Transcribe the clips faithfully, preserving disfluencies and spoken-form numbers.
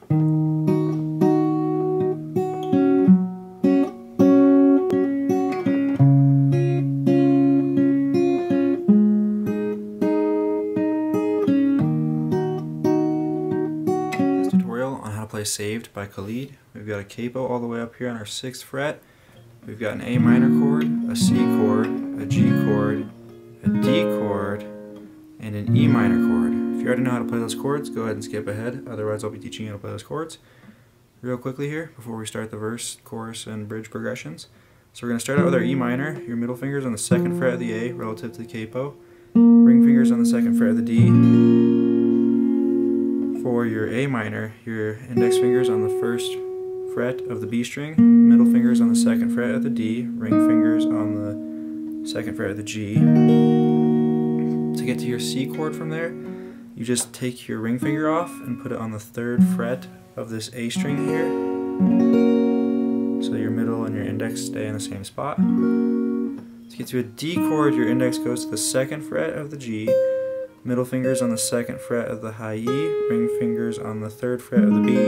On how to play Saved by Khalid. We've got a capo all the way up here on our sixth fret. We've got an A minor chord, a C chord, a G chord, a D chord, and an E minor chord. If you already know how to play those chords, go ahead and skip ahead. Otherwise, I'll be teaching you how to play those chords. Real quickly here, before we start the verse, chorus, and bridge progressions. So we're going to start out with our E minor. Your middle finger's on the second fret of the A relative to the capo. Ring fingers on the second fret of the D. For your A minor, your index fingers on the first fret of the B string, middle fingers on the second fret of the D, ring fingers on the second fret of the G. To get to your C chord from there, you just take your ring finger off and put it on the third fret of this A string here. So your middle and your index stay in the same spot. To get to a D chord, your index goes to the second fret of the G, middle fingers on the second fret of the high E, ring fingers on the third fret of the B.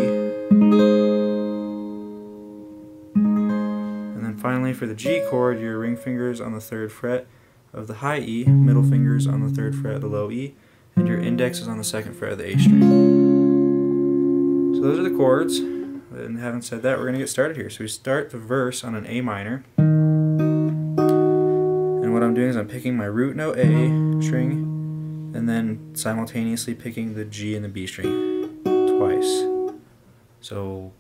And then finally for the G chord, your ring fingers on the third fret of the high E, middle fingers on the third fret of the low E, and your index is on the second fret of the A string. So those are the chords, and having said that, we're going to get started here. So we start the verse on an A minor, and what I'm doing is I'm picking my root note A string, and then simultaneously picking the G and the B string twice. So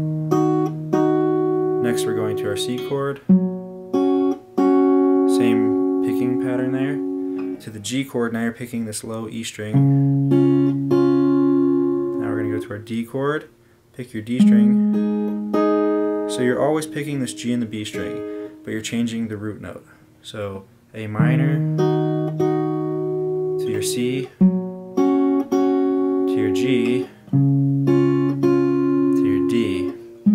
next we're going to our C chord, same picking pattern there. To the G chord, now you're picking this low E string. Now we're going to go to our D chord, pick your D string. So you're always picking this G and the B string, but you're changing the root note. So A minor, to your C, to your G, to your D.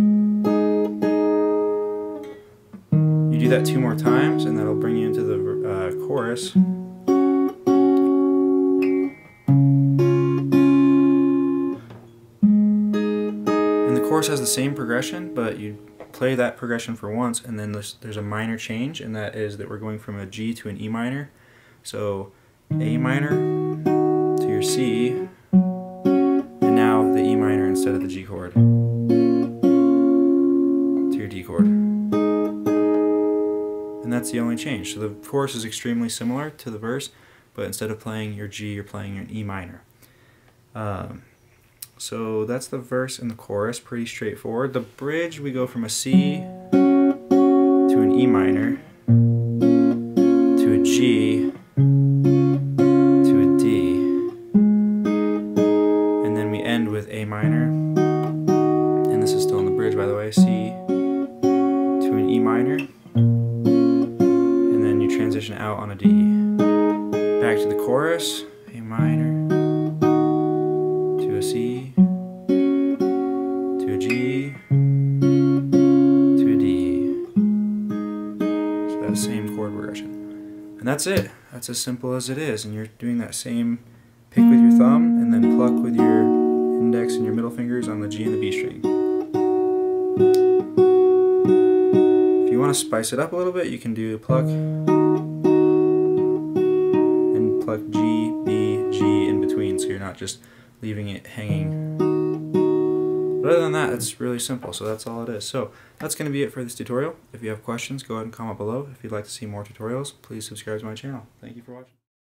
You do that two more times and that'll bring you into the uh, chorus. And the chorus has the same progression, but you play that progression for once and then there's, there's a minor change, and that is that we're going from a G to an E minor. So A minor to your C, and now the E minor instead of the G chord to your D chord. And that's the only change. So the chorus is extremely similar to the verse, but instead of playing your G, you're playing your E minor. Um, so that's the verse and the chorus, pretty straightforward. The bridge, we go from a C to an E minor to a G to a D, and then we end with A minor, and this is still in the bridge by the way, C to an E minor, and then you transition out on a D. Back to the chorus, A minor to a C to a G to a D. So that's the same chord progression. And that's it. That's as simple as it is. And you're doing that same pick with your thumb and then pluck with your index and your middle fingers on the G and the B string. If you want to spice it up a little bit, you can do pluck and pluck G, B, G in between, so you're not just leaving it hanging. But other than that, it's really simple, so that's all it is. So that's going to be it for this tutorial. If you have questions, go ahead and comment below. If you'd like to see more tutorials, please subscribe to my channel. Thank you for watching.